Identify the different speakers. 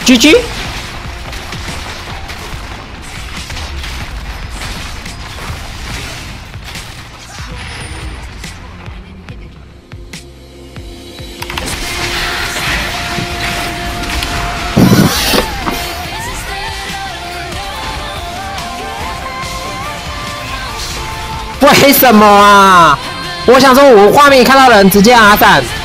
Speaker 1: GG。为什么啊？我想说，我画面看到人直接阿闪。